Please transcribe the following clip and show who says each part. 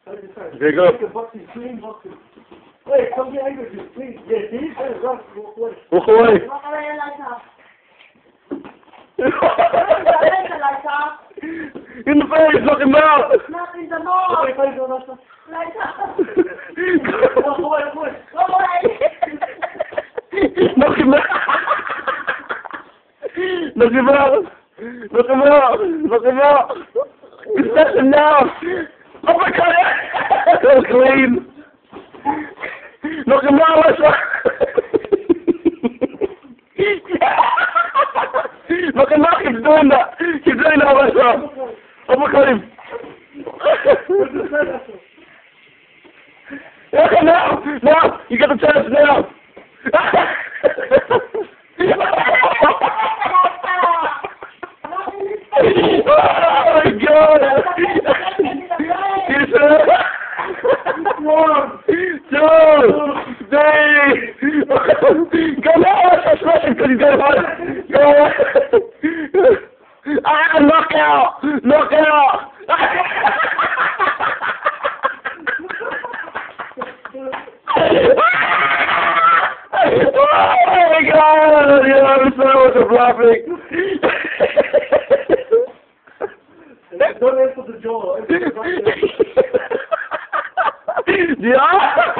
Speaker 1: Okay, go.
Speaker 2: Clean boxing. Wait, come get angry with you, please. Yeah, see? Walk away.
Speaker 1: Walk away.
Speaker 3: Walk away like that.
Speaker 1: In the face, knock him out.
Speaker 3: Not in the mouth.
Speaker 2: Okay, fine, go, that's
Speaker 3: Like that.
Speaker 2: Walk away, walk away.
Speaker 3: Go away.
Speaker 1: Knock him out. Knock him out. Knock him out. Knock him out. Set him down. Oh my God. That was clean. Knock him out, Lester. Knock him out. Keep doing that. Keep doing that, Lester. Uppercut him. Now. Now. You get the chance now. Oh my God! Yes, sir. 1, 2, 3. Go now! Let's smash him because he's going hard. Go away. Ah, knock out! Knock out! Oh my God! Yeah, I'm so much of laughing.
Speaker 2: Don't answer the jaw.
Speaker 1: Yeah.